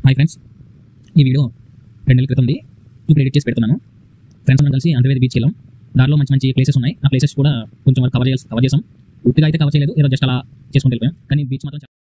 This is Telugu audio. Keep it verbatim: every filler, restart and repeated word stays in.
హాయ్ ఫ్రెండ్స్, ఈ వీడియో రెండు నెలల క్రితంది ఇప్పుడు ఎడిట్ చేసి పెడుతున్నాను. ఫ్రెండ్స్ మనం కలిసి అంతర్వేది బీచ్ వెళ్ళాం. దారిలో మంచి మంచి ప్లేసెస్ ఉన్నాయి. ఆ ప్లేసెస్ కూడా కొంచెం కవర్ చేయాల్సి కవర్ చేసాం. పూర్తిగా అయితే కవర్ చేయలేదు, ఏదో జస్ట్ అలా చేసుకుంటూ వెళ్ళిపోయాం. కానీ బీచ్ మాత్రం